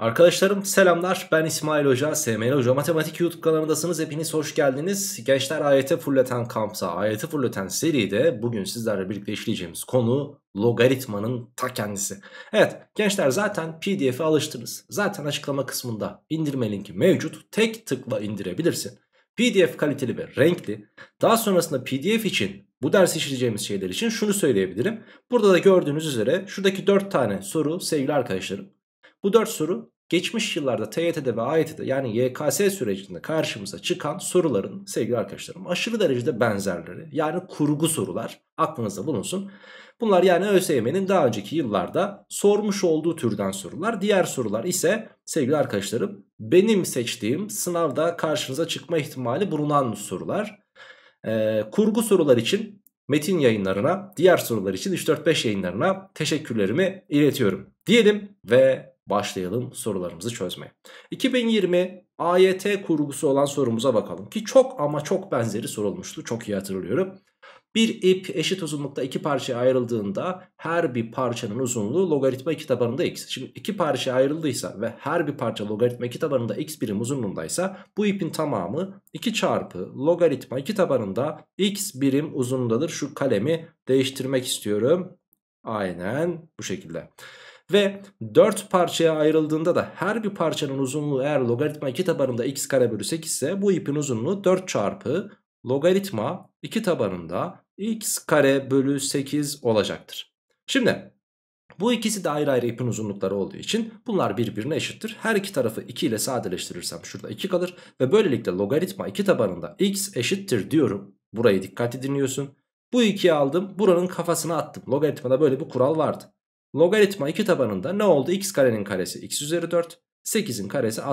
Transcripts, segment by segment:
Arkadaşlarım selamlar, ben İsmail Hoca, SML Hoca Matematik YouTube kanalındasınız. Hepiniz hoş geldiniz. Gençler AYT Fulleten Kampsa, AYT Fulleten seride bugün sizlerle birlikte işleyeceğimiz konu logaritmanın ta kendisi. Evet gençler, zaten PDF'e alıştınız. Zaten açıklama kısmında indirme linki mevcut. Tek tıkla indirebilirsin. PDF kaliteli ve renkli. Daha sonrasında PDF için, bu ders işleyeceğimiz şeyler için şunu söyleyebilirim. Burada da gördüğünüz üzere şuradaki 4 tane soru sevgili arkadaşlarım. Bu 4 soru geçmiş yıllarda TYT'de ve AYT'de, yani YKS sürecinde karşımıza çıkan soruların sevgili arkadaşlarım aşırı derecede benzerleri. Yani kurgu sorular, aklınızda bulunsun. Bunlar yani ÖSYM'nin daha önceki yıllarda sormuş olduğu türden sorular. Diğer sorular ise sevgili arkadaşlarım benim seçtiğim sınavda karşınıza çıkma ihtimali bulunan sorular. Kurgu sorular için Metin yayınlarına, diğer sorular için 3-4-5 yayınlarına teşekkürlerimi iletiyorum diyelim ve başlayalım sorularımızı çözmeye. 2020 AYT kurgusu olan sorumuza bakalım ki çok ama çok benzeri sorulmuştu, çok iyi hatırlıyorum. Bir ip eşit uzunlukta iki parçaya ayrıldığında her bir parçanın uzunluğu logaritma 2 tabanında x. Şimdi iki parçaya ayrıldıysa ve her bir parça logaritma 2 tabanında x birim uzunluğundaysa bu ipin tamamı 2 çarpı logaritma 2 tabanında x birim uzunluğundadır. Şu kalemi değiştirmek istiyorum. Aynen bu şekilde. Ve 4 parçaya ayrıldığında da her bir parçanın uzunluğu eğer logaritma 2 tabanında x kare bölü 8 ise bu ipin uzunluğu 4 çarpı logaritma 2 tabanında x kare bölü 8 olacaktır. Şimdi bu ikisi de ayrı ayrı ipin uzunlukları olduğu için bunlar birbirine eşittir. Her iki tarafı 2 ile sadeleştirirsem şurada 2 kalır. Ve böylelikle logaritma 2 tabanında x eşittir diyorum. Burayı dikkatli dinliyorsun. Bu 2'yi aldım, buranın kafasına attım. Logaritmada böyle bir kural vardı. Logaritma 2 tabanında ne oldu? X karenin karesi x üzeri 4. 8'in karesi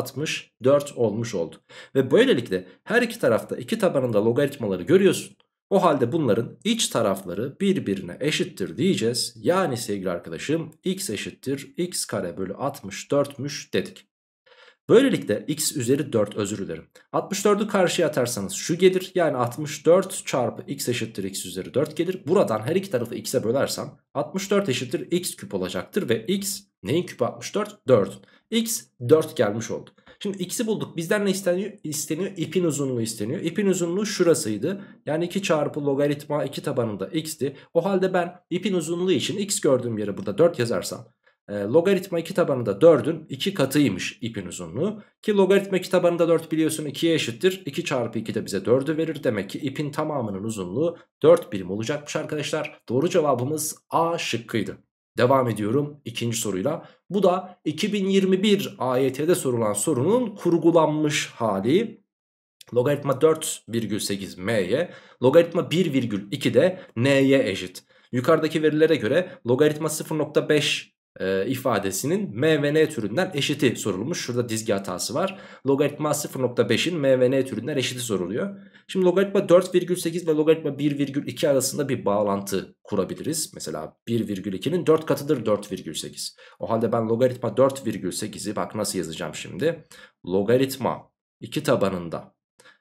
64 olmuş oldu. Ve böylelikle her iki tarafta 2 tabanında logaritmaları görüyorsun. O halde bunların iç tarafları birbirine eşittir diyeceğiz. Yani sevgili arkadaşım x eşittir x kare bölü 64'müş dedik. Böylelikle x üzeri 4, özür dilerim. 64'ü karşıya atarsanız şu gelir. Yani 64 çarpı x eşittir x üzeri 4 gelir. Buradan her iki tarafı x'e bölersem 64 eşittir x küp olacaktır. Ve x neyin küpü 64? 4. X 4 gelmiş oldu. Şimdi x'i bulduk. Bizden ne isteniyor? İsteniyor. İpin uzunluğu isteniyor. İpin uzunluğu şurasıydı. Yani 2 çarpı logaritma 2 tabanında x'ti. O halde ben ipin uzunluğu için x gördüğüm yere burada 4 yazarsam logaritma 2 tabanında 4'ün 2 katıymış ipin uzunluğu. Ki logaritma 2 tabanında 4 biliyorsun 2'ye eşittir. 2 çarpı 2 de bize 4'ü verir. Demek ki ipin tamamının uzunluğu 4 birim olacakmış arkadaşlar. Doğru cevabımız A şıkkıydı. Devam ediyorum ikinci soruyla. Bu da 2021 AYT'de sorulan sorunun kurgulanmış hali. Logaritma 4,8 m'ye, logaritma 1,2 de n'ye eşit. Yukarıdaki verilere göre logaritma 0,5 ifadesinin m ve n türünden eşiti sorulmuş. Şurada dizgi hatası var. Logaritma 0,5'in m ve n türünden eşiti soruluyor. Şimdi logaritma 4,8 ve logaritma 1,2 arasında bir bağlantı kurabiliriz. Mesela 1,2'nin 4 katıdır 4,8. O halde ben logaritma 4,8'i bak nasıl yazacağım şimdi. Logaritma 2 tabanında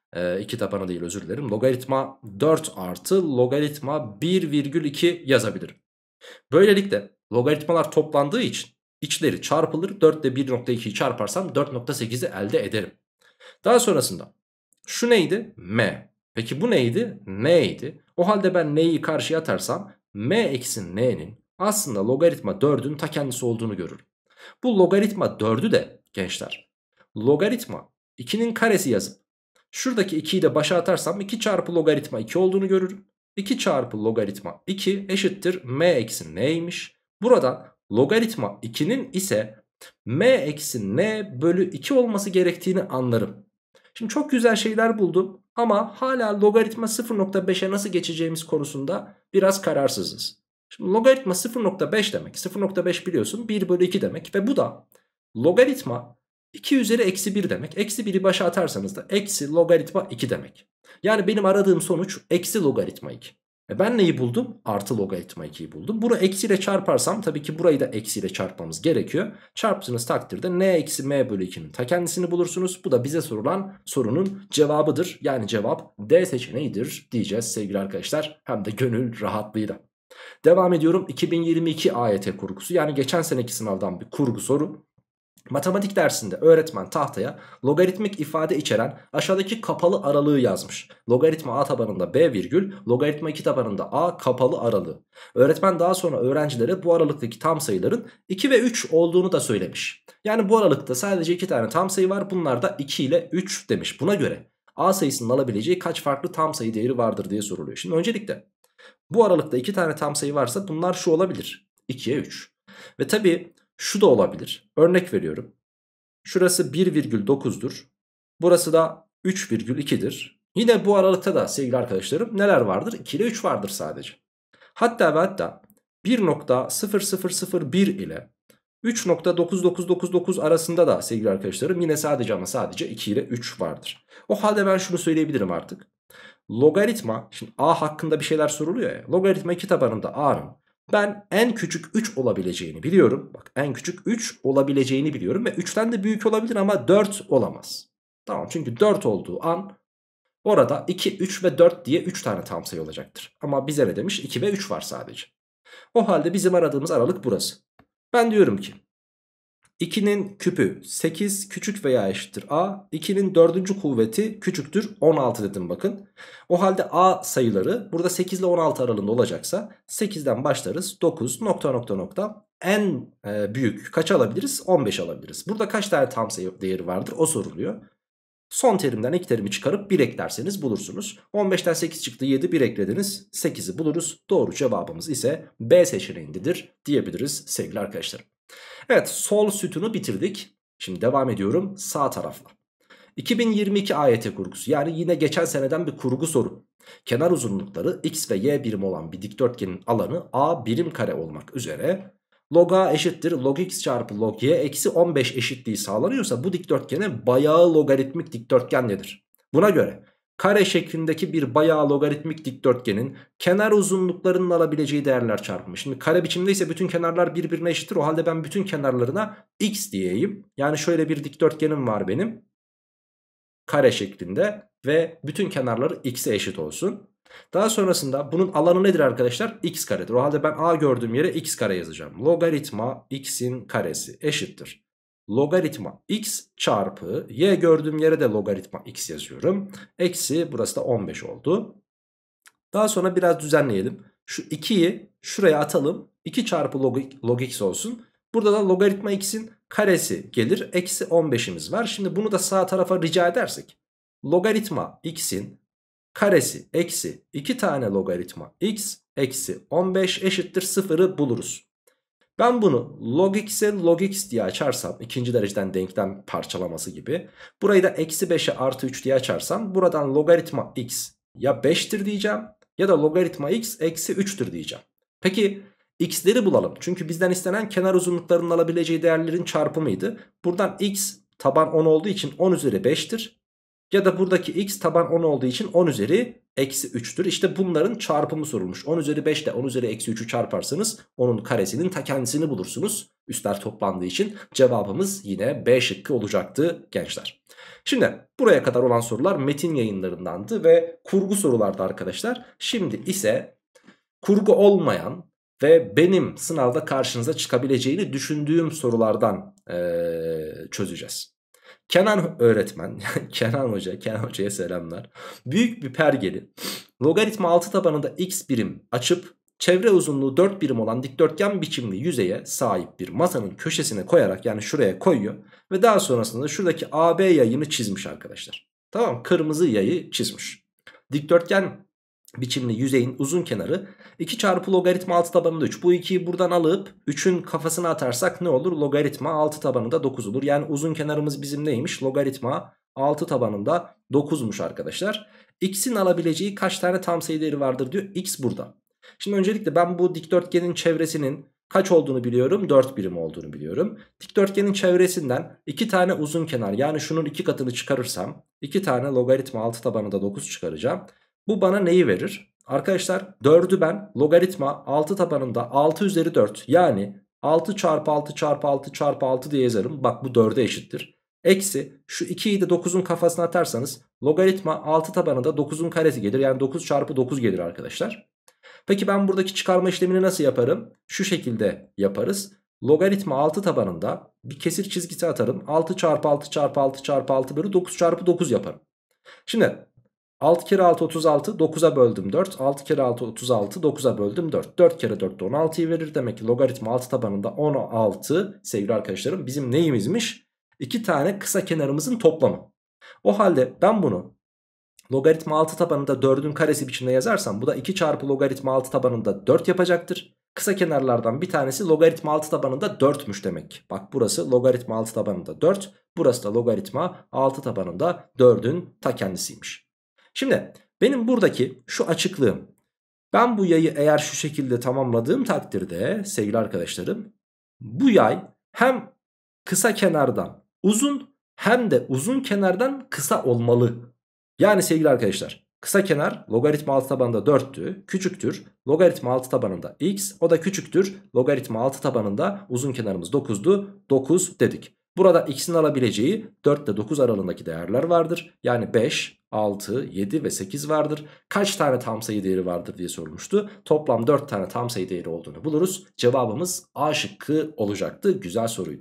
2 tabanı değil, özür dilerim. Logaritma 4 artı logaritma 1,2 yazabilirim. Böylelikle logaritmalar toplandığı için içleri çarpılır. 4 ile 1,2'yi çarparsam 4,8'i elde ederim. Daha sonrasında şu neydi? M. Peki bu neydi? N'ydi. O halde ben n'yi karşıya atarsam m eksi n'nin aslında logaritma 4'ün ta kendisi olduğunu görürüm. Bu logaritma 4'ü de gençler logaritma 2'nin karesi yazıp şuradaki 2'yi de başa atarsam 2 çarpı logaritma 2 olduğunu görürüm. 2 çarpı logaritma 2 eşittir m eksi n'ymiş. Buradan logaritma 2'nin ise m eksi n bölü 2 olması gerektiğini anlarım. Şimdi çok güzel şeyler buldum ama hala logaritma 0,5'e nasıl geçeceğimiz konusunda biraz kararsızız. Şimdi logaritma 0,5 demek, 0,5 biliyorsun 1 bölü 2 demek ve bu da logaritma 2 üzeri eksi 1 demek. Eksi 1'i başa atarsanız da eksi logaritma 2 demek. Yani benim aradığım sonuç eksi logaritma 2. Ben neyi buldum? Artı logaritma 2'yi buldum. Bunu eksiyle çarparsam tabii ki burayı da eksiyle çarpmamız gerekiyor. Çarptığınız takdirde n eksi m bölü 2'nin ta kendisini bulursunuz. Bu da bize sorulan sorunun cevabıdır. Yani cevap D seçeneğidir diyeceğiz sevgili arkadaşlar. Hem de gönül rahatlığıyla. Devam ediyorum. 2022 AYT kurgusu, yani geçen seneki sınavdan bir kurgu soru. Matematik dersinde öğretmen tahtaya logaritmik ifade içeren aşağıdaki kapalı aralığı yazmış. Logaritma a tabanında b virgül, logaritma 2 tabanında a kapalı aralığı. Öğretmen daha sonra öğrencilere bu aralıktaki tam sayıların 2 ve 3 olduğunu da söylemiş. Yani bu aralıkta sadece 2 tane tam sayı var, bunlar da 2 ile 3 demiş. Buna göre a sayısının alabileceği kaç farklı tam sayı değeri vardır diye soruluyor. Şimdi öncelikle bu aralıkta 2 tane tam sayı varsa bunlar şu olabilir: 2'ye 3. Ve tabii şu da olabilir. Örnek veriyorum. Şurası 1,9'dur. Burası da 3,2'dir. Yine bu aralıkta da sevgili arkadaşlarım neler vardır? 2 ile 3 vardır sadece. Hatta ve hatta 1,0001 ile 3,99999 arasında da sevgili arkadaşlarım yine sadece ama sadece 2 ile 3 vardır. O halde ben şunu söyleyebilirim artık. Logaritma, şimdi a hakkında bir şeyler soruluyor ya. Logaritma 2 tabanında a'nın ben en küçük 3 olabileceğini biliyorum. Bak, en küçük 3 olabileceğini biliyorum ve 3'ten de büyük olabilir ama 4 olamaz. Tamam, çünkü 4 olduğu an orada 2, 3 ve 4 diye 3 tane tam sayı olacaktır. Ama bize ne demiş? 2 ve 3 var sadece. O halde bizim aradığımız aralık burası. Ben diyorum ki 2'nin küpü 8 küçük veya eşittir a. 2'nin 4. kuvveti küçüktür 16 dedim bakın. O halde a sayıları burada 8 ile 16 aralığında olacaksa 8'den başlarız. 9 nokta nokta nokta en büyük kaç alabiliriz? 15 alabiliriz. Burada kaç tane tam sayı değeri vardır? O soruluyor. Son terimden ilk terimi çıkarıp 1 eklerseniz bulursunuz. 15'ten 8 çıktı, 7, 1 eklediniz, 8'i buluruz. Doğru cevabımız ise B seçeneğindedir diyebiliriz sevgili arkadaşlarım. Evet, sol sütunu bitirdik. Şimdi devam ediyorum sağ tarafla. 2022 AYT kurgusu, yani yine geçen seneden bir kurgu soru. Kenar uzunlukları x ve y birim olan bir dikdörtgenin alanı a birim kare olmak üzere log a eşittir log x çarpı log y eksi 15 eşitliği sağlanıyorsa bu dikdörtgene bayağı logaritmik dikdörtgen nedir? Buna göre kare şeklindeki bir bayağı logaritmik dikdörtgenin kenar uzunluklarının alabileceği değerler çarpımı. Şimdi kare biçimdeyse bütün kenarlar birbirine eşittir. O halde ben bütün kenarlarına x diyeyim. Yani şöyle bir dikdörtgenim var benim. Kare şeklinde ve bütün kenarları x'e eşit olsun. Daha sonrasında bunun alanı nedir arkadaşlar? X karedir. O halde ben a gördüğüm yere x kare yazacağım. Logaritma x'in karesi eşittir logaritma x çarpı y gördüğüm yere de logaritma x yazıyorum. Eksi, burası da 15 oldu. Daha sonra biraz düzenleyelim. Şu 2'yi şuraya atalım. 2 çarpı log x olsun. Burada da logaritma x'in karesi gelir. Eksi 15'imiz var. Şimdi bunu da sağ tarafa rica edersek. Logaritma x'in karesi eksi 2 tane logaritma x eksi 15 eşittir 0'ı buluruz. Ben bunu log x'e log x diye açarsam, ikinci dereceden denklem parçalaması gibi. Burayı da eksi 5'e artı 3 diye açarsam buradan logaritma x ya 5'tir diyeceğim ya da logaritma x eksi 3'tür diyeceğim. Peki x'leri bulalım. Çünkü bizden istenen kenar uzunluklarının alabileceği değerlerin çarpımıydı. Buradan x taban 10 olduğu için 10 üzeri 5'tir. Ya da buradaki x taban 10 olduğu için 10 üzeri eksi 3'tür. İşte bunların çarpımı sorulmuş. 10 üzeri 5 ile 10 üzeri eksi 3'ü çarparsanız onun karesinin ta kendisini bulursunuz. Üstler toplandığı için cevabımız yine B şıkkı olacaktı gençler. Şimdi buraya kadar olan sorular metin yayınlarındandı ve kurgu sorulardı arkadaşlar. Şimdi ise kurgu olmayan ve benim sınavda karşınıza çıkabileceğini düşündüğüm sorulardan çözeceğiz. Kenan öğretmen, Kenan Hoca'ya selamlar. Büyük bir pergeli logaritma 6 tabanında x birim açıp çevre uzunluğu 4 birim olan dikdörtgen biçimli yüzeye sahip bir masanın köşesine koyarak, yani şuraya koyuyor ve daha sonrasında şuradaki AB yayını çizmiş arkadaşlar. Tamam, kırmızı yayı çizmiş. Dikdörtgen biçimli yüzeyin uzun kenarı 2 çarpı logaritma 6 tabanında 3. Bu 2'yi buradan alıp 3'ün kafasına atarsak ne olur? Logaritma 6 tabanında 9 olur. Yani uzun kenarımız bizim neymiş? Logaritma 6 tabanında 9'muş arkadaşlar. X'in alabileceği kaç tane tam sayı değeri vardır diyor. X burada. Şimdi öncelikle ben bu dikdörtgenin çevresinin kaç olduğunu biliyorum? 4 birim olduğunu biliyorum. Dikdörtgenin çevresinden 2 tane uzun kenar, yani şunun 2 katını çıkarırsam 2 tane logaritma 6 tabanında 9 çıkaracağım. Bu bana neyi verir? Arkadaşlar 4'ü ben logaritma 6 tabanında 6 üzeri 4, yani 6 çarpı 6 çarpı 6 çarpı 6 diye yazarım. Bak, bu 4'e eşittir. Eksi şu 2'yi de 9'un kafasına atarsanız logaritma 6 tabanında 9'un karesi gelir. Yani 9 çarpı 9 gelir arkadaşlar. Peki ben buradaki çıkarma işlemini nasıl yaparım? Şu şekilde yaparız. Logaritma 6 tabanında bir kesir çizgisi atarım. 6 çarpı 6 çarpı 6 çarpı 6 bölü 9 çarpı 9 yaparım. Şimdi 6 kere 6 36, 9'a böldüm 4. 6 kere 6 36, 9'a böldüm 4. 4 kere 4 de 16'yı verir. Demek ki logaritma 6 tabanında 16 sevgili arkadaşlarım bizim neyimizmiş? 2 tane kısa kenarımızın toplamı. O halde ben bunu logaritma 6 tabanında 4'ün karesi biçimde yazarsam bu da 2 çarpı logaritma 6 tabanında 4 yapacaktır. Kısa kenarlardan bir tanesi logaritma 6 tabanında 4'müş demek. Bak burası logaritma 6 tabanında 4. Burası da logaritma 6 tabanında 4'ün ta kendisiymiş. Şimdi benim buradaki şu açıklığım, ben bu yayı eğer şu şekilde tamamladığım takdirde sevgili arkadaşlarım, bu yay hem kısa kenardan uzun hem de uzun kenardan kısa olmalı. Yani sevgili arkadaşlar, kısa kenar logaritma 6 tabanında 4'tü, küçüktür logaritma 6 tabanında x, o da küçüktür logaritma 6 tabanında uzun kenarımız 9'du, 9 dedik. Burada x'in alabileceği 4 ile 9 aralığındaki değerler vardır. Yani 5, 6, 7 ve 8 vardır. Kaç tane tam sayı değeri vardır diye sorulmuştu. Toplam 4 tane tam sayı değeri olduğunu buluruz. Cevabımız A şıkkı olacaktı. Güzel soruydu.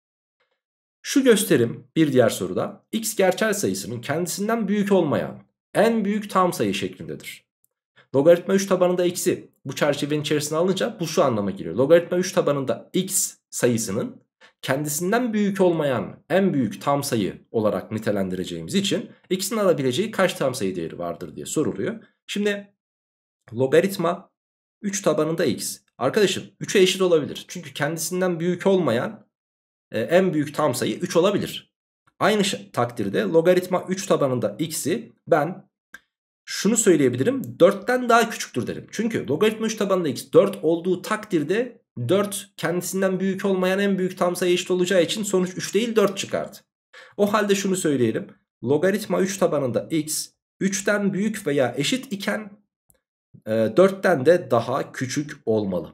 Şu gösterim bir diğer soruda x gerçel sayısının kendisinden büyük olmayan en büyük tam sayı şeklindedir. Logaritma 3 tabanında x'i bu çerçevenin içerisine alınca bu şu anlama geliyor. Logaritma 3 tabanında x sayısının kendisinden büyük olmayan en büyük tam sayı olarak nitelendireceğimiz için x'in alabileceği kaç tam sayı değeri vardır diye soruluyor. Şimdi logaritma 3 tabanında x. Arkadaşım 3'e eşit olabilir. Çünkü kendisinden büyük olmayan en büyük tam sayı 3 olabilir. Aynı takdirde logaritma 3 tabanında x'i ben şunu söyleyebilirim, 4'ten daha küçüktür derim. Çünkü logaritma 3 tabanında x 4 olduğu takdirde 4 kendisinden büyük olmayan en büyük tam sayı eşit olacağı için sonuç 3 değil 4 çıkardı. O halde şunu söyleyelim, logaritma 3 tabanında x 3'ten büyük veya eşit iken 4'ten de daha küçük olmalı.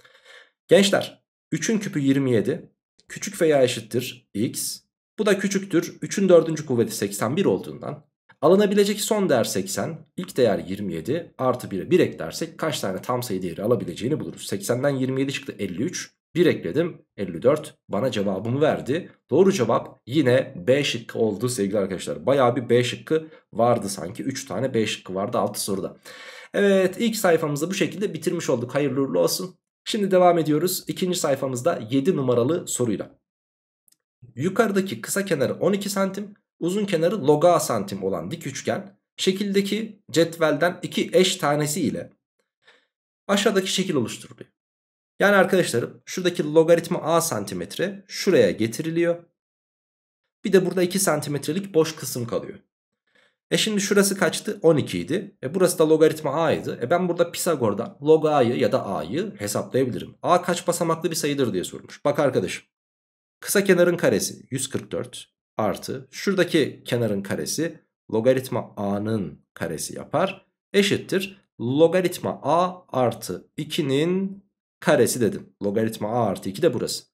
Gençler 3'ün küpü 27, küçük veya eşittir x. Bu da küçüktür 3'ün 4. kuvveti 81 olduğundan alınabilecek son değer 80, ilk değer 27 artı 1'e 1 eklersek kaç tane tam sayı değeri alabileceğini buluruz. 80'den 27 çıktı 53, 1 ekledim 54, bana cevabımı verdi. Doğru cevap yine B şıkkı oldu sevgili arkadaşlar. Bayağı bir B şıkkı vardı sanki, 3 tane B şıkkı vardı 6 soruda. Evet, ilk sayfamızı bu şekilde bitirmiş olduk, hayırlı uğurlu olsun. Şimdi devam ediyoruz ikinci sayfamızda 7 numaralı soruyla. Yukarıdaki kısa kenarı 12 santim, uzun kenarı log a santim olan dik üçgen şekildeki cetvelden iki eş tanesi ile aşağıdaki şekil oluşturuluyor. Yani arkadaşlarım şuradaki logaritma a santimetre şuraya getiriliyor. Bir de burada 2 santimetrelik boş kısım kalıyor. Şimdi şurası kaçtı? 12 idi. Burası da logaritma a'ydı. Ben burada Pisagor'dan log a'yı ya da a'yı hesaplayabilirim. A kaç basamaklı bir sayıdır diye sormuş. Bak arkadaşım. Kısa kenarın karesi 144 artı şuradaki kenarın karesi logaritma a'nın karesi yapar. Eşittir logaritma a artı 2'nin karesi dedim. Logaritma a artı 2 de burası.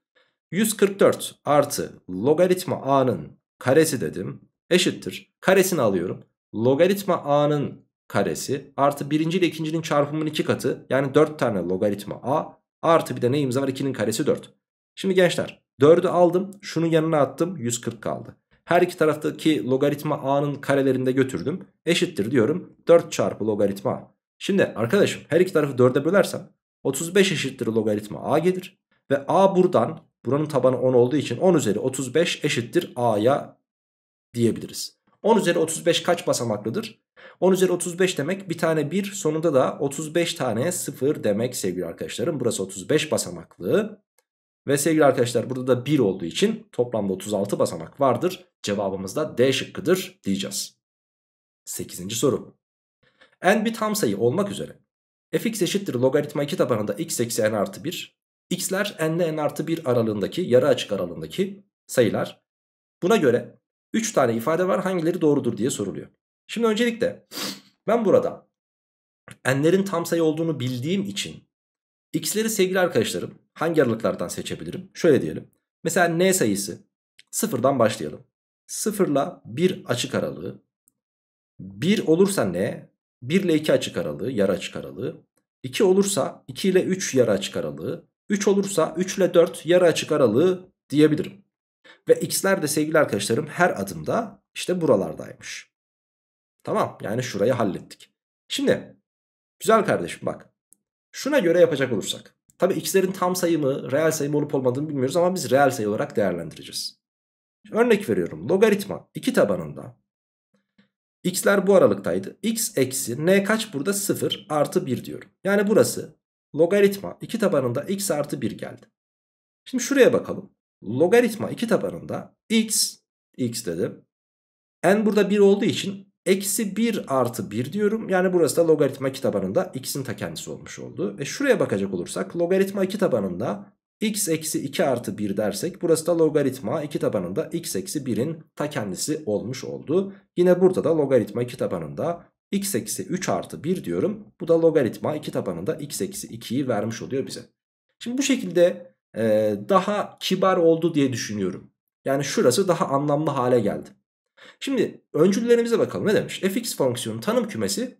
144 artı logaritma a'nın karesi dedim. Eşittir. Karesini alıyorum. Logaritma a'nın karesi artı birinci ile ikincinin çarpımının 2 katı. Yani 4 tane logaritma a artı bir de neyimiz var? 2'nin karesi 4. Şimdi gençler 4'ü aldım. Şunun yanına attım. 140 kaldı. Her iki taraftaki logaritma a'nın karelerini de götürdüm. Eşittir diyorum. 4 çarpı logaritma a. Şimdi arkadaşım her iki tarafı 4'e bölersem 35 eşittir logaritma a gelir. Ve a buranın tabanı 10 olduğu için 10 üzeri 35 eşittir a'ya diyebiliriz. 10 üzeri 35 kaç basamaklıdır? 10 üzeri 35 demek bir tane 1, sonunda da 35 tane 0 demek sevgili arkadaşlarım. Burası 35 basamaklı. Ve sevgili arkadaşlar burada da 1 olduğu için toplamda 36 basamak vardır. Cevabımız da D şıkkıdır diyeceğiz. 8. soru. N bir tam sayı olmak üzere fx eşittir logaritma 2 tabanında x eksi n artı 1. X'ler n ile n artı 1 aralığındaki yarı açık aralığındaki sayılar. Buna göre 3 tane ifade var, hangileri doğrudur diye soruluyor. Şimdi öncelikle ben burada n'lerin tam sayı olduğunu bildiğim için x'leri sevgili arkadaşlarım hangi aralıklardan seçebilirim? Şöyle diyelim. Mesela n sayısı sıfırdan başlayalım. 0 ile 1 açık aralığı. 1 olursa n, 1 ile 2 açık aralığı, yarı açık aralığı. 2 olursa 2 ile 3 yarı açık aralığı. 3 olursa 3 ile 4 yarı açık aralığı diyebilirim. Ve x'ler de sevgili arkadaşlarım her adımda işte buralardaymış. Tamam, yani şurayı hallettik. Şimdi güzel kardeşim bak. Şuna göre yapacak olursak. Tabi x'lerin tam sayı mı reel sayı mı olup olmadığını bilmiyoruz ama biz reel sayı olarak değerlendireceğiz. Örnek veriyorum, logaritma 2 tabanında x'ler bu aralıktaydı. X eksi n kaç burada? 0 artı 1 diyorum. Yani burası logaritma 2 tabanında x artı 1 geldi. Şimdi şuraya bakalım. Logaritma 2 tabanında x dedim. N burada 1 olduğu için eksi 1 artı 1 diyorum. Yani burası da logaritma 2 tabanında x'in ta kendisi olmuş oldu. Ve şuraya bakacak olursak logaritma 2 tabanında x eksi 2 artı 1 dersek burası da logaritma 2 tabanında x eksi 1'in ta kendisi olmuş oldu. Yine burada da logaritma 2 tabanında x eksi 3 artı 1 diyorum. Bu da logaritma 2 tabanında x eksi 2'yi vermiş oluyor bize. Şimdi bu şekilde daha kibar oldu diye düşünüyorum. Yani şurası daha anlamlı hale geldi. Şimdi öncüllerimize bakalım, ne demiş? Fx fonksiyonun tanım kümesi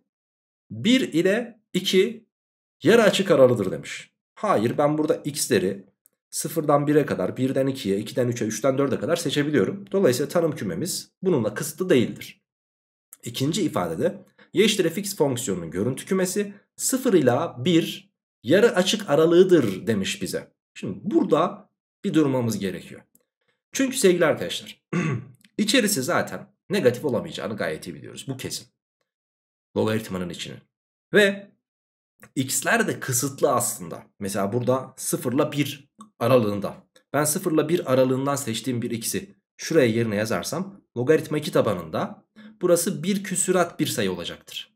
1 ile 2 yarı açık aralıdır demiş. Hayır, ben burada x'leri 0'dan 1'e kadar, 1'den 2'ye, 2'den 3'e, 3'ten 4'e kadar seçebiliyorum. Dolayısıyla tanım kümemiz bununla kısıtlı değildir. İkinci ifadede y eşittir fx fonksiyonunun görüntü kümesi 0 ila 1 yarı açık aralığıdır demiş bize. Şimdi burada bir durmamız gerekiyor. Çünkü sevgili arkadaşlar içerisi zaten negatif olamayacağını gayet iyi biliyoruz. Bu kesin. Logaritmanın içinin. Ve x'ler de kısıtlı aslında. Mesela burada 0 ile 1 aralığında. Ben 0 ile 1 aralığından seçtiğim bir x'i şuraya yerine yazarsam logaritma 2 tabanında burası bir küsurat bir sayı olacaktır.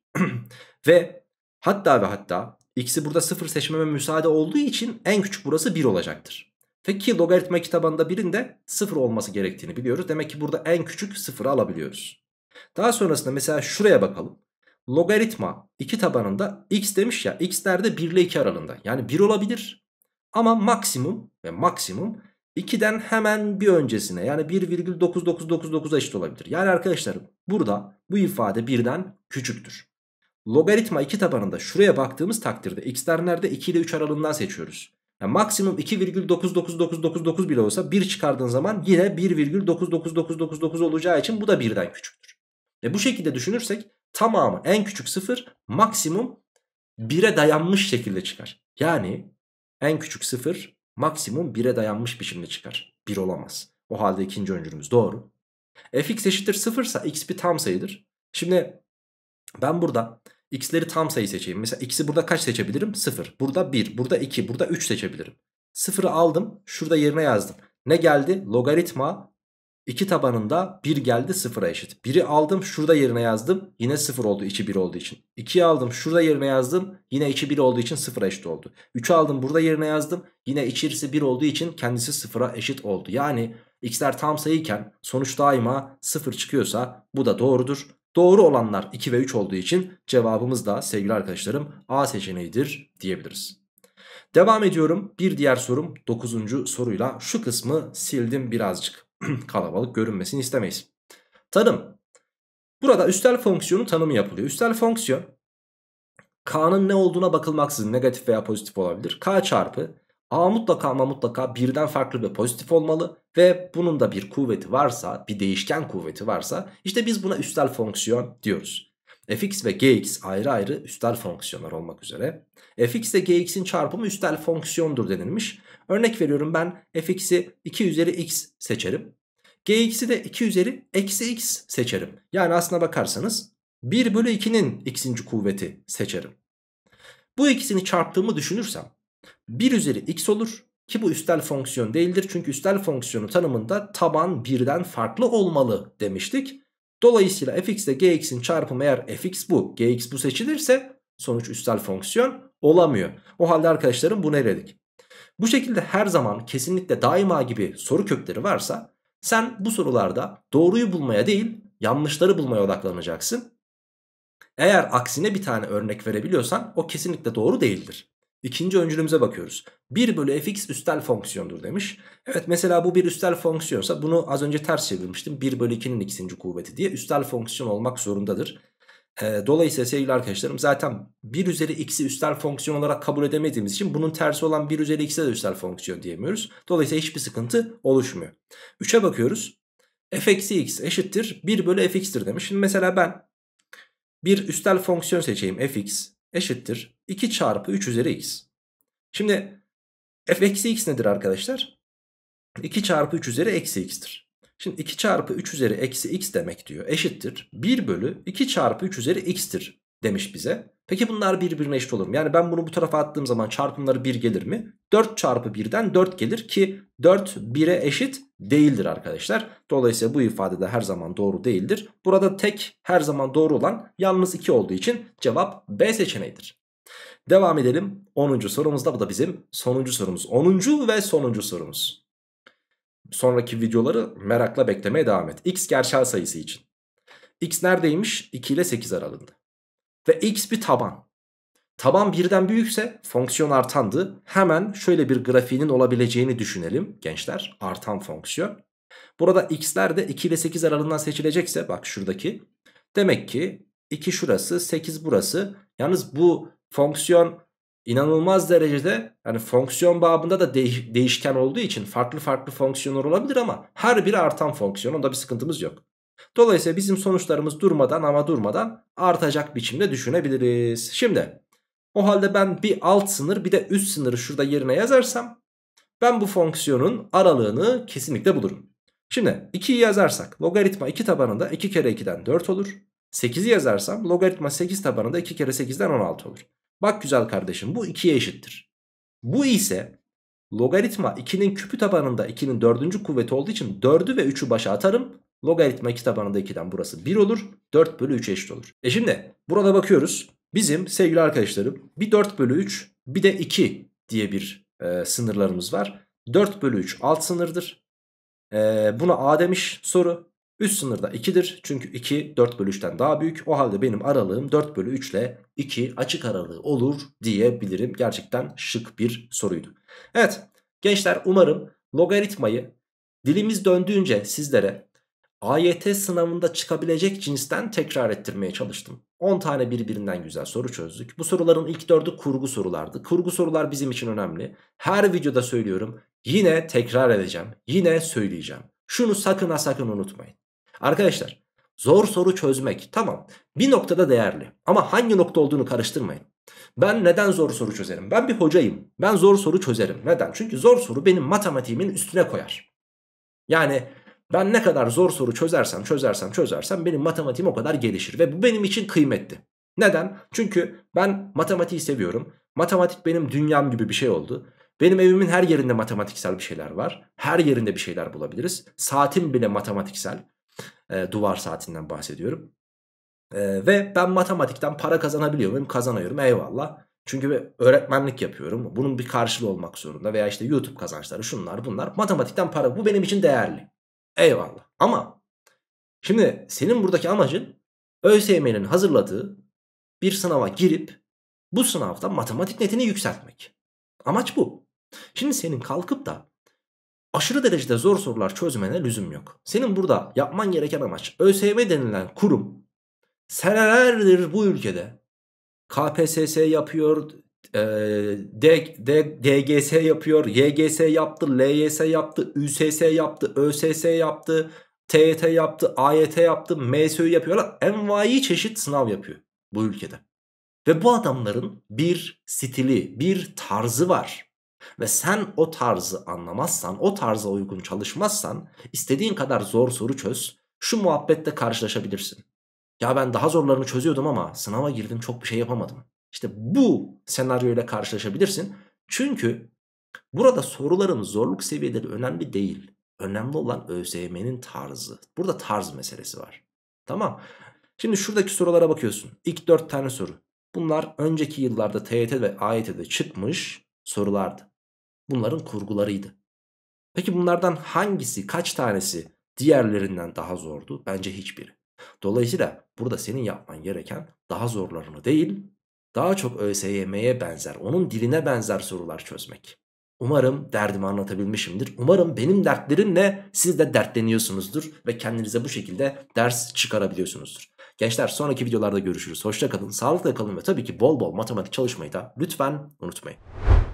Ve hatta x'i burada 0 seçmeme müsaade olduğu için en küçük burası 1 olacaktır. Peki logaritma 2 tabanında 1'in de 0 olması gerektiğini biliyoruz. Demek ki burada en küçük 0'ı alabiliyoruz. Daha sonrasında mesela şuraya bakalım. Logaritma 2 tabanında x demiş ya, x'ler de 1 ile 2 aralığında. Yani 1 olabilir ama maksimum 2'den hemen bir öncesine, yani 1,9999'a eşit olabilir. Yani arkadaşlarım burada bu ifade 1'den küçüktür. Logaritma 2 tabanında şuraya baktığımız takdirde x'ler nerede? 2 ile 3 aralığından seçiyoruz. Yani maksimum 2,999999 bile olsa 1 çıkardığın zaman yine 1,99999 olacağı için bu da 1'den küçüktür. Ve bu şekilde düşünürsek tamamı en küçük 0 maksimum 1'e dayanmış şekilde çıkar. Yani en küçük 0 maksimum 1'e dayanmış biçimde çıkar. 1 olamaz. O halde ikinci öncülümüz doğru. Fx eşittir 0 ise x bir tam sayıdır. Şimdi ben burada x'leri tam sayı seçeyim. Mesela x'i burada kaç seçebilirim? 0. Burada 1, burada 2, burada 3 seçebilirim. 0'ı aldım, şurada yerine yazdım. Ne geldi? Logaritma 2 tabanında 1 geldi, 0'a eşit. 1'i aldım, şurada yerine yazdım. Yine 0 oldu içi 1 olduğu için. 2'yi aldım, şurada yerine yazdım. Yine içi 1 olduğu için 0'a eşit oldu. 3'ü aldım, burada yerine yazdım. Yine içerisi 1 olduğu için kendisi 0'a eşit oldu. Yani x'ler tam sayıyken sonuç daima 0 çıkıyorsa bu da doğrudur. Doğru olanlar 2 ve 3 olduğu için cevabımız da sevgili arkadaşlarım A seçeneğidir diyebiliriz. Devam ediyorum. Bir diğer sorum 9. soruyla. Şu kısmı sildim birazcık. Kalabalık görünmesini istemeyiz. Tanım. Burada üstel fonksiyonun tanımı yapılıyor. Üstel fonksiyon k'nın ne olduğuna bakılmaksızın negatif veya pozitif olabilir. K çarpı a mutlaka ama mutlaka birden farklı ve pozitif olmalı. Ve bunun da bir kuvveti varsa, bir değişken kuvveti varsa işte biz buna üstel fonksiyon diyoruz. Fx ve gx ayrı ayrı üstel fonksiyonlar olmak üzere. Fx ile gx'in çarpımı üstel fonksiyondur denilmiş. Örnek veriyorum, ben fx'i 2 üzeri x seçerim. Gx'i de 2 üzeri eksi x seçerim. Yani aslına bakarsanız 1 bölü 2'nin x'inci kuvveti seçerim. Bu ikisini çarptığımı düşünürsem 1 üzeri x olur ki bu üstel fonksiyon değildir. Çünkü üstel fonksiyonu tanımında taban birden farklı olmalı demiştik. Dolayısıyla fx ile gx'in çarpımı eğer fx bu, gx bu seçilirse sonuç üstel fonksiyon olamıyor. O halde arkadaşlarım bunu eledik. Bu şekilde her zaman kesinlikle daima gibi soru kökleri varsa sen bu sorularda doğruyu bulmaya değil yanlışları bulmaya odaklanacaksın. Eğer aksine bir tane örnek verebiliyorsan o kesinlikle doğru değildir. İkinci öncülümüze bakıyoruz. 1 bölü fx üstel fonksiyondur demiş. Evet, mesela bu bir üstel fonksiyonsa bunu az önce ters çevirmiştim. 1 bölü 2'nin x'inci kuvveti diye üstel fonksiyon olmak zorundadır. Dolayısıyla sevgili arkadaşlarım zaten 1 üzeri x'i üstel fonksiyon olarak kabul edemediğimiz için bunun tersi olan 1 üzeri x'e de üstel fonksiyon diyemiyoruz. Dolayısıyla hiçbir sıkıntı oluşmuyor. 3'e bakıyoruz. F eksi x eşittir 1 bölü fx'tir demiş. Şimdi mesela ben bir üstel fonksiyon seçeyim, fx eşittir 2 çarpı 3 üzeri x. Şimdi f eksi x nedir arkadaşlar? 2 çarpı 3 üzeri eksi x'tir. Şimdi 2 çarpı 3 üzeri eksi x demek diyor eşittir 1 bölü 2 çarpı 3 üzeri x'tir demiş bize. Peki bunlar birbirine eşit olur mu? Yani ben bunu bu tarafa attığım zaman çarpımları 1 gelir mi? 4 çarpı 1'den 4 gelir ki 4 1'e eşit değildir arkadaşlar. Dolayısıyla bu ifade de her zaman doğru değildir. Burada tek her zaman doğru olan yalnız 2 olduğu için cevap B seçeneğidir. Devam edelim 10. sorumuzda, bu da bizim sonuncu sorumuz. 10. ve sonuncu sorumuz. Sonraki videoları merakla beklemeye devam et. X gerçel sayısı için. X neredeymiş? 2 ile 8 aralığında. Ve x bir taban. Taban birden büyükse fonksiyon artandı. Hemen şöyle bir grafiğinin olabileceğini düşünelim gençler. Artan fonksiyon. Burada x'ler de 2 ile 8 aralığından seçilecekse bak şuradaki. Demek ki 2 şurası, 8 burası. Yalnız bu fonksiyon inanılmaz derecede, yani fonksiyon babında da değişken olduğu için farklı farklı fonksiyonlar olabilir ama her biri artan fonksiyon, onda bir sıkıntımız yok. Dolayısıyla bizim sonuçlarımız durmadan ama durmadan artacak biçimde düşünebiliriz. Şimdi o halde ben bir alt sınır bir de üst sınırı şurada yerine yazarsam ben bu fonksiyonun aralığını kesinlikle bulurum. Şimdi 2'yi yazarsak logaritma 2 tabanında 2 kere 2'den 4 olur. 8'i yazarsam logaritma 8 tabanında 2 kere 8'den 16 olur. Bak güzel kardeşim, bu 2'ye eşittir. Bu ise logaritma 2'nin küpü tabanında 2'nin 4. kuvveti olduğu için 4'ü ve 3'ü başa atarım. Logaritma 2 tabanında 2'den burası 1 olur. 4 bölü 3 eşit olur. Şimdi burada bakıyoruz. Bizim sevgili arkadaşlarım bir 4 bölü 3 bir de 2 diye bir sınırlarımız var. 4 bölü 3 alt sınırdır. Buna A demiş soru. Üst sınırda 2'dir. Çünkü 2 4 bölü 3'ten daha büyük. O halde benim aralığım 4 bölü 3 ile 2 açık aralığı olur diyebilirim. Gerçekten şık bir soruydu. Evet gençler, umarım logaritmayı dilimiz döndüğünce sizlere AYT sınavında çıkabilecek cinsten tekrar ettirmeye çalıştım. 10 tane birbirinden güzel soru çözdük. Bu soruların ilk 4'ü kurgu sorulardı. Kurgu sorular bizim için önemli. Her videoda söylüyorum. Yine tekrar edeceğim. Yine söyleyeceğim. Şunu sakın ha sakın unutmayın. Arkadaşlar, zor soru çözmek tamam bir noktada değerli. Ama hangi nokta olduğunu karıştırmayın. Ben neden zor soru çözerim? Ben bir hocayım. Ben zor soru çözerim. Neden? Çünkü zor soru benim matematiğimin üstüne koyar. Yani ben ne kadar zor soru çözersem benim matematiğim o kadar gelişir. Ve bu benim için kıymetli. Neden? Çünkü ben matematiği seviyorum. Matematik benim dünyam gibi bir şey oldu. Benim evimin her yerinde matematiksel bir şeyler var. Her yerinde bir şeyler bulabiliriz. Saatim bile matematiksel. Duvar saatinden bahsediyorum. Ve ben matematikten para kazanabiliyor muyum? Kazanıyorum, eyvallah. Çünkü öğretmenlik yapıyorum. Bunun bir karşılığı olmak zorunda. Veya işte YouTube kazançları, şunlar bunlar. Matematikten para, bu benim için değerli. Eyvallah. Ama şimdi senin buradaki amacın ÖSYM'nin hazırladığı bir sınava girip bu sınavda matematik netini yükseltmek. Amaç bu. Şimdi senin kalkıp da aşırı derecede zor sorular çözmene lüzum yok. Senin burada yapman gereken amaç, ÖSYM denilen kurum senelerdir bu ülkede KPSS yapıyor, DGS yapıyor, YGS yaptı, LYS yaptı, ÜSS yaptı, ÖSS yaptı, TYT yaptı, AYT yaptı, MSÜ yapıyorlar. Envai çeşit sınav yapıyor bu ülkede. Ve bu adamların bir stili, bir tarzı var. Ve sen o tarzı anlamazsan, o tarza uygun çalışmazsan istediğin kadar zor soru çöz, şu muhabbette karşılaşabilirsin. Ya ben daha zorlarını çözüyordum ama sınava girdim, çok bir şey yapamadım. İşte bu senaryoyla karşılaşabilirsin. Çünkü burada soruların zorluk seviyeleri önemli değil. Önemli olan ÖSYM'nin tarzı. Burada tarz meselesi var. Tamam. Şimdi şuradaki sorulara bakıyorsun. İlk 4 tane soru. Bunlar önceki yıllarda TYT ve AYT'de çıkmış sorulardı. Bunların kurgularıydı. Peki bunlardan hangisi, kaç tanesi diğerlerinden daha zordu? Bence hiçbiri. Dolayısıyla burada senin yapman gereken daha zorlarını değil, daha çok ÖSYM'ye benzer, onun diline benzer sorular çözmek. Umarım derdimi anlatabilmişimdir. Umarım benim dertlerimle siz de dertleniyorsunuzdur ve kendinize bu şekilde ders çıkarabiliyorsunuzdur. Gençler sonraki videolarda görüşürüz. Hoşça kalın, sağlıkla kalın ve tabii ki bol bol matematik çalışmayı da lütfen unutmayın.